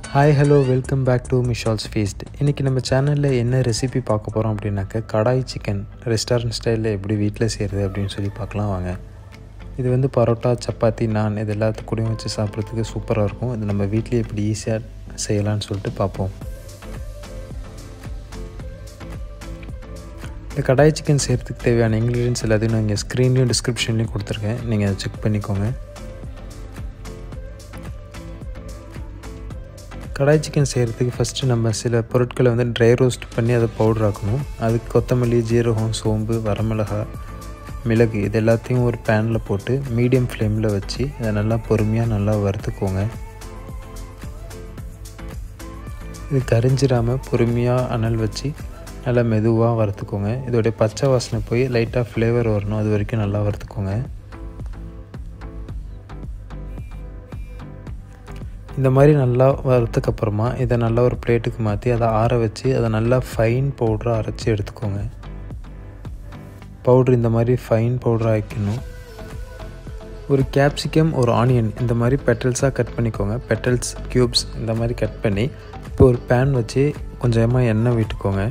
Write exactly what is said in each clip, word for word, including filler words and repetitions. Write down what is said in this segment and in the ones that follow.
Hi hello welcome back to Mishal's Feast. இன்றைக்கி நம்ம சேனலில் என்ன ரெசிபி பார்க்க போகிறோம் அப்படின்னாக்க கடாய் சிக்கன் ரெஸ்டாரண்ட் ஸ்டைலில் எப்படி வீட்டில் செய்கிறது அப்படின்னு சொல்லி பார்க்கலாம் வாங்க. இது வந்து பரோட்டா, சப்பாத்தி, நான் இது எல்லாத்துக்கூடையும் வச்சு சாப்பிட்றதுக்கு சூப்பராக இருக்கும். இது நம்ம வீட்டிலே எப்படி ஈஸியாக செய்யலான்னு சொல்லிட்டு பார்ப்போம். இந்த கடாய் சிக்கன் செய்கிறதுக்கு தேவையான இன்க்ரீடியன்ஸ் எல்லாத்தையும் நான் இங்கே ஸ்க்ரீன்லேயும் டிஸ்கிரிப்ஷன்லேயும் கொடுத்துருக்கேன், நீங்கள் அதை செக் பண்ணிக்கோங்க. கடாய் சிக்கன் செய்கிறதுக்கு ஃபஸ்ட்டு நம்ம சில பொருட்களை வந்து ட்ரை ரோஸ்ட் பண்ணி அதை பவுடர் ஆக்கணும். அதுக்கு கொத்தமல்லி, ஜீரகம், சோம்பு, வரமிளகாய், மிளகு இது எல்லாத்தையும் ஒரு பேனில் போட்டு மீடியம் ஃப்ளேமில் வச்சு அதை நல்லா பொறுமையாக நல்லா வறுத்துக்கோங்க. இது கரிஞ்சிடாமல் பொறுமையாக அனல் வச்சு நல்லா மெதுவாக வறுத்துக்கோங்க. இதோடைய பச்சை வாசனை போய் லைட்டாக ஃப்ளேவர் வரணும், அது வரைக்கும் நல்லா வறுத்துக்கோங்க. இந்த மாதிரி நல்லா வறுத்ததுக்கப்புறமா இதை நல்லா ஒரு பிளேட்டுக்கு மாற்றி அதை ஆற வச்சு அதை நல்லா ஃபைன் பவுடராக அரைச்சி எடுத்துக்கோங்க. பவுட்ரு இந்த மாதிரி ஃபைன் பவுடராக ஆக்கிக்கணும். ஒரு கேப்சிகம், ஒரு ஆனியன் இந்த மாதிரி பெட்டல்ஸாக கட் பண்ணிக்கோங்க. பெட்டல்ஸ் க்யூப்ஸ் இந்த மாதிரி கட் பண்ணி இப்போ ஒரு பேன் வச்சு கொஞ்சமாக எண்ணெய் விட்டுக்கோங்க.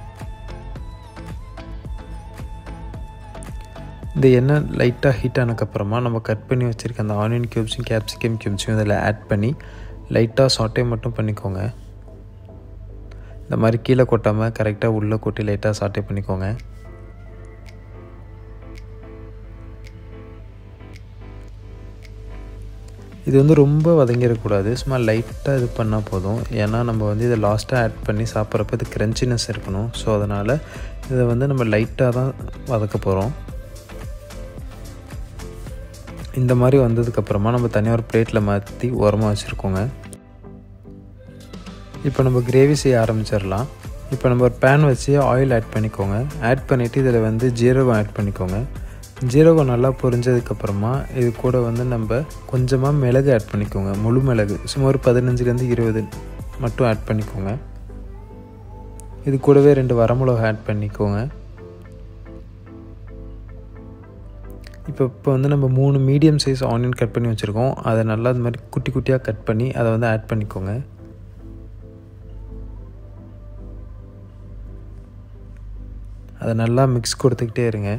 இந்த எண்ணெய் லைட்டாக ஹீட் ஆனதுக்கப்புறமா நம்ம கட் பண்ணி வச்சுருக்க அந்த ஆனியன் க்யூப்ஸும் கேப்சிகம் க்யூப்ஸையும் அதில் ஆட் பண்ணி லைட்டாக சாட்டே மட்டும் பண்ணிக்கோங்க. இந்த மாதிரி கீழே கொட்டாமல் கரெக்டாக உள்ளே கொட்டி லைட்டாக சாட்டே பண்ணிக்கோங்க. இது வந்து ரொம்ப வதங்கிடக்கூடாது, சும்மா லைட்டாக இது பண்ணால் போதும். ஏன்னா நம்ம வந்து இதை லாஸ்ட்டாக ஆட் பண்ணி சாப்பிட்றப்ப இது க்ரன்ச்சினஸ் இருக்கணும். ஸோ அதனால் இதை வந்து நம்ம லைட்டாக தான் வதக்க போகிறோம். இந்த மாதிரி வந்ததுக்கப்புறமா நம்ம தனியாக ஒரு பிளேட்டில் மாற்றி உரமாக வச்சுருக்கோங்க. இப்போ நம்ம கிரேவி செய்ய ஆரம்பிச்சிடலாம். இப்போ நம்ம ஒரு பேன் வச்சு ஆயில் ஆட் பண்ணிக்கோங்க. ஆட் பண்ணிவிட்டு இதில் வந்து ஜீரகம் ஆட் பண்ணிக்கோங்க. ஜீரகம் நல்லா பொரிஞ்சதுக்கப்புறமா இது கூட வந்து நம்ம கொஞ்சமாக மிளகு ஆட் பண்ணிக்கோங்க. முழு மிளகு சும்மா ஒரு பதினஞ்சுலேருந்து இருபது மட்டும் ஆட் பண்ணிக்கோங்க. இது கூடவே ரெண்டு வரமிளகா ஆட் பண்ணிக்கோங்க. இப்போ இப்போ வந்து நம்ம மூணு மீடியம் சைஸ் ஆனியன் கட் பண்ணி வச்சுருக்கோம். அதை நல்லா இது மாதிரி குட்டி குட்டியாக கட் பண்ணி அதை வந்து ஆட் பண்ணிக்கோங்க. அதை நல்லா மிக்ஸ் கொடுத்துக்கிட்டே இருங்க.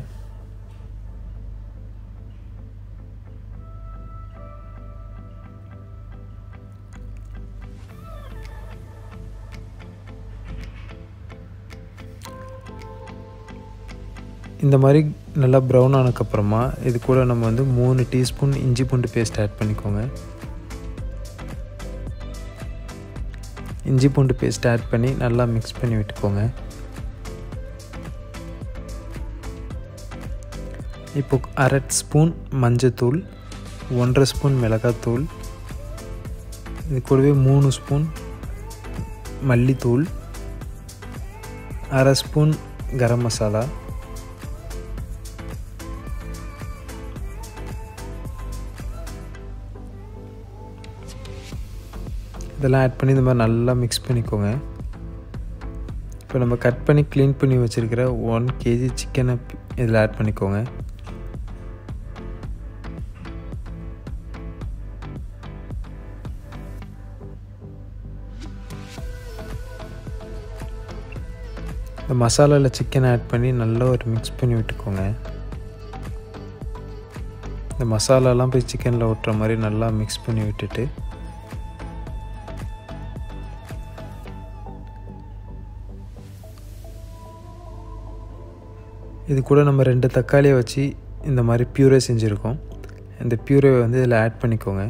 இந்த மாதிரி நல்லா ப்ரௌன் ஆனதுக்கப்புறமா இது கூட நம்ம வந்து மூணு டீஸ்பூன் இஞ்சி பூண்டு பேஸ்ட் ஆட் பண்ணிக்கோங்க. இஞ்சி பூண்டு பேஸ்ட் ஆட் பண்ணி நல்லா மிக்ஸ் பண்ணி விட்டுக்கோங்க. இப்போ அரை ஸ்பூன் மஞ்சத்தூள், ஒன்றரை ஸ்பூன் மிளகாத்தூள், இது கூடவே மூணு ஸ்பூன் மல்லித்தூள், அரை ஸ்பூன் கரம் மசாலா, இதெல்லாம் ஆட் பண்ணி இந்த மாதிரி நல்லா மிக்ஸ் பண்ணிக்கோங்க. இப்போ நம்ம கட் பண்ணி க்ளீன் பண்ணி வச்சுருக்கிற ஒன் கேஜி சிக்கனை இதில் ஆட் பண்ணிக்கோங்க. இந்த மசாலாவில் சிக்கனை ஆட் பண்ணி நல்லா ஒரு மிக்ஸ் பண்ணி விட்டுக்கோங்க. இந்த மசாலாலாம் போய் சிக்கனில் ஒட்டுற மாதிரி நல்லா மிக்ஸ் பண்ணி விட்டுட்டு இது கூட நம்ம ரெண்டு தக்காளியை வச்சு இந்த மாதிரி பியூரே செஞ்சுருக்கோம். இந்த பியூரேவை வந்து இதில் ஆட் பண்ணிக்கோங்க.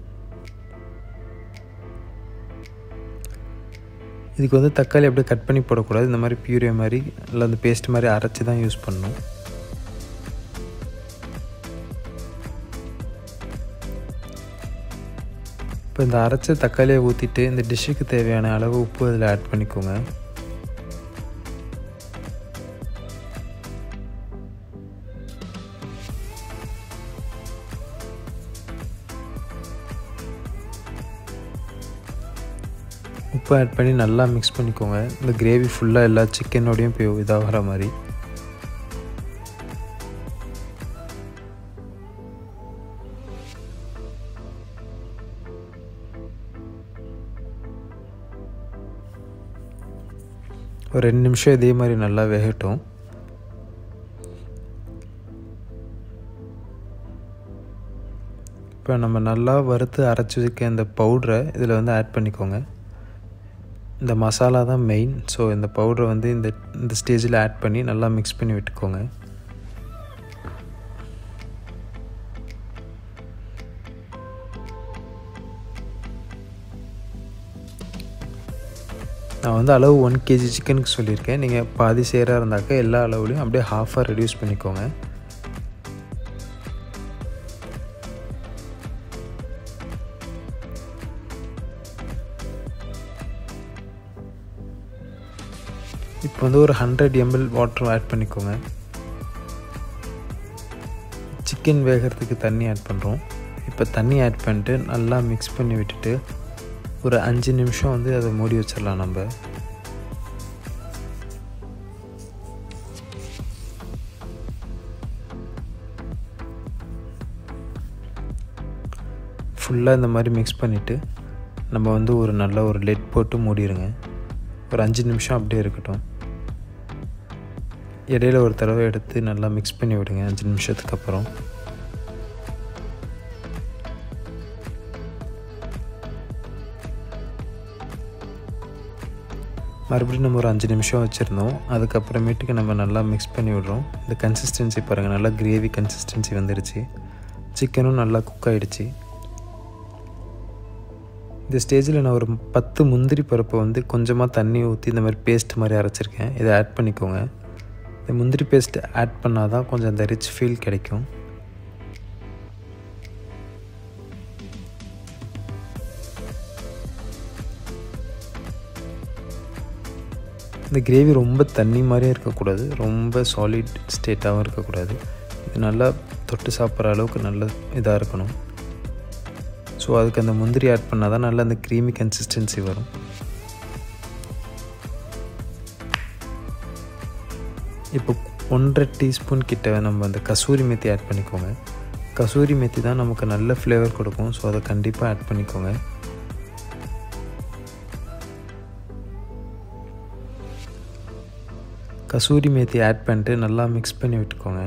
இதுக்கு வந்து தக்காளி அப்படியே கட் பண்ணி போடக்கூடாது, இந்த மாதிரி பியூரே மாதிரி இல்லை அந்த பேஸ்ட் மாதிரி அரைச்சி தான் யூஸ் பண்ணணும். இப்போ இந்த அரைச்ச தக்காளியை ஊற்றிட்டு இந்த டிஷ்ஷுக்கு தேவையான அளவு உப்பு அதில் ஆட் பண்ணிக்கோங்க. உப்பு ஆட் பண்ணி நல்லா மிக்ஸ் பண்ணிக்கோங்க. இந்த கிரேவி ஃபுல்லாக எல்லா சிக்கனோடையும் போய் இதாகிற மாதிரி. ஒரு ரெண்டு நிமிஷம் இதே மாதிரி நல்லா வேகட்டும். இப்போ நம்ம நல்லா வறுத்து அரைச்சி வச்சுக்க இந்த பவுடரை இதில் வந்து ஆட் பண்ணிக்கோங்க. இந்த மசாலா தான் மெயின். ஸோ இந்த பவுடரை வந்து இந்த இந்த ஸ்டேஜில் ஆட் பண்ணி நல்லா மிக்ஸ் பண்ணி விட்டுக்கோங்க. நான் வந்து அளவு ஒன் கேஜி சிக்கனுக்கு சொல்லியிருக்கேன். நீங்கள் பாதி சேராக இருந்தாக்கா எல்லா அளவுலையும் அப்படியே ஹாஃபாக ரெடியூஸ் பண்ணிக்கோங்க. இப்போ வந்து ஒரு ஹண்ட்ரட் எம்எல் வாட்டர் ஆட் பண்ணிக்கோங்க. சிக்கன் வேகிறதுக்கு தண்ணி ஆட் பண்ணுறோம். இப்போ தண்ணி ஆட் பண்ணிட்டு நல்லா மிக்ஸ் பண்ணி விட்டுட்டு ஒரு அஞ்சு நிமிஷம் வந்து அதை மூடி வச்சிடலாம். நம்ம ஃபுல்லாக இந்த மாதிரி மிக்ஸ் பண்ணிவிட்டு நம்ம வந்து ஒரு நல்ல ஒரு லெட் போட்டு மூடிடுங்க. ஒரு அஞ்சு நிமிஷம் அப்படியே இருக்கட்டும். இடையில ஒரு தடவை எடுத்து நல்லா மிக்ஸ் பண்ணி விடுங்க அஞ்சு நிமிஷத்துக்கு அப்புறம். மறுபடியும் நம்ம ஒரு அஞ்சு நிமிஷம் வச்சுருந்தோம். அதுக்கப்புறமேட்டுக்கு நம்ம நல்லா மிக்ஸ் பண்ணி விடுறோம். இந்த கன்சிஸ்டன்சி பாருங்கள், நல்லா கிரேவி கன்சிஸ்டன்சி வந்துடுச்சு. சிக்கனும் நல்லா குக் ஆகிடுச்சு. இந்த ஸ்டேஜில் நான் ஒரு பத்து முந்திரி பருப்பை வந்து கொஞ்சமாக தண்ணி ஊற்றி இந்த மாதிரி பேஸ்ட் மாதிரி அரைச்சிருக்கேன். இதை ஆட் பண்ணிக்கோங்க. இந்த முந்திரி பேஸ்ட் ஆட் பண்ணால் தான் கொஞ்சம் அந்த ரிச் ஃபீல் கிடைக்கும். இந்த கிரேவி ரொம்ப தண்ணி மாதிரியும் இருக்கக்கூடாது, ரொம்ப சாலிட் ஸ்டேட்டாகவும் இருக்கக்கூடாது. இது நல்லா தொட்டு சாப்பிட்ற அளவுக்கு நல்ல இதாக இருக்கணும். ஸோ அதுக்கு அந்த முந்திரி ஆட் பண்ணால் தான் நல்லா அந்த க்ரீமி கன்சிஸ்டன்சி வரும். இப்போ ஒன்றரை டீஸ்பூன் கிட்ட நம்ம அந்த கசூரி மேத்தி ஆட் பண்ணிக்கோங்க. கசூரி மேத்தி தான் நமக்கு நல்ல ஃப்ளேவர் கொடுக்கும். ஸோ அதை கண்டிப்பாக ஆட் பண்ணிக்கோங்க. கசூரி மேத்தி ஆட் பண்ணிட்டு நல்லா மிக்ஸ் பண்ணி விட்டுக்கோங்க.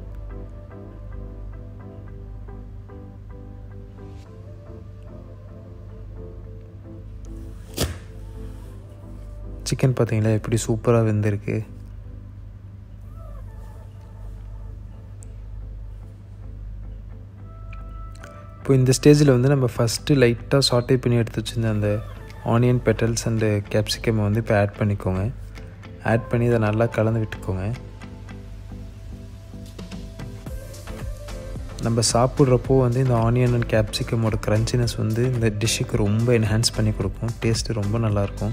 சிக்கன் பார்த்தீங்களா எப்படி சூப்பராக வெந்திருக்கு. இப்போ இந்த ஸ்டேஜில் வந்து நம்ம ஃபஸ்ட்டு லைட்டாக சாட்டே பண்ணி எடுத்து வச்சுருந்த அந்த ஆனியன் பெட்டல்ஸ் அண்டு கேப்சிகம் வந்து இப்போ ஆட் பண்ணிக்கோங்க. ஆட் பண்ணி இதை நல்லா கலந்து விட்டுக்கோங்க. நம்ம சாப்பிட்றப்போ வந்து இந்த ஆனியன் அண்ட் கேப்சிகமோட க்ரன்ச்சினஸ் வந்து இந்த டிஷ்ஷுக்கு ரொம்ப என்ஹான்ஸ் பண்ணி கொடுக்கும். டேஸ்ட்டு ரொம்ப நல்லாயிருக்கும்.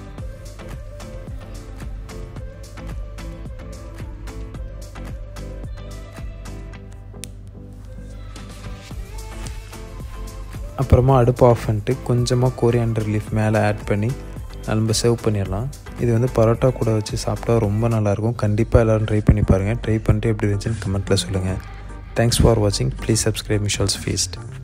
அப்புறமா அடுப்பு ஆஃப் பண்ணிட்டு கொஞ்சமாக கோரியாண்டர் லீஃப் மேலே ஆட் பண்ணி நம்ம சர்வ் பண்ணிடலாம். இது வந்து பரோட்டா கூட வச்சு சாப்பிட்டா ரொம்ப நல்லாயிருக்கும். கண்டிப்பாக எல்லோரும் ட்ரை பண்ணி பாருங்கள். ட்ரை பண்ணிட்டு எப்படி இருந்துச்சுன்னு கமெண்ட்டில் சொல்லுங்கள். தேங்க்ஸ் ஃபார் வாட்சிங். Please subscribe Mishal's feast.